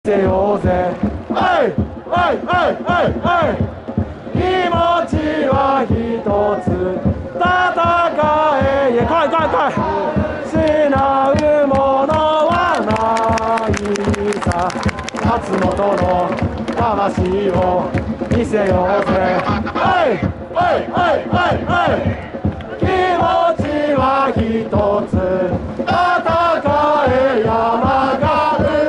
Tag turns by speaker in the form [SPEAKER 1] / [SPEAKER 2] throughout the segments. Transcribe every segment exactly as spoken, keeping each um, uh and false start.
[SPEAKER 1] せようぜ。はいはいはいはいはい。気持ちは一つ。戦え。いや、来い来い来い。失うものはないさ。松本の魂を見せようぜ。はいはいはいはいはい。気持ちは一つ。戦え。山が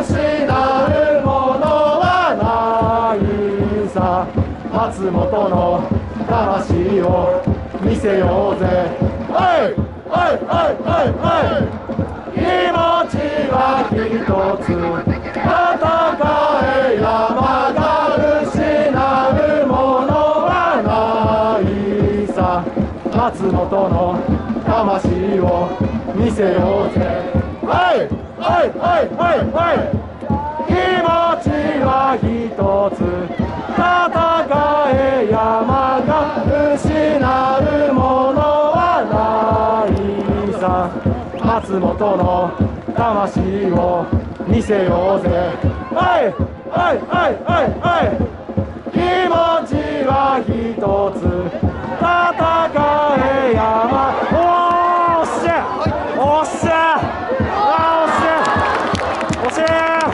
[SPEAKER 1] 松本の魂を見せようぜ。はいはいはいはいはい。気持ちは一つ。戦え。山が失うものはないさ。松本の魂を見せようぜ。はいはいはいはいはい。気持ちは一つ。戦え。山が失うものはないさ。松本の魂を見せようぜ。はいはいはいはいはい。気持ちは一つ。戦え。山。おーっしゃおっしゃあーおっしゃおっしゃ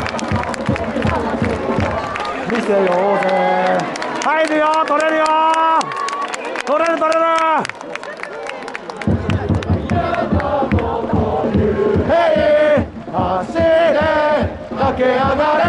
[SPEAKER 1] 見せようぜ。入るよ、取れるよ、取れる取れる。へい、走れ、駆け上がれ。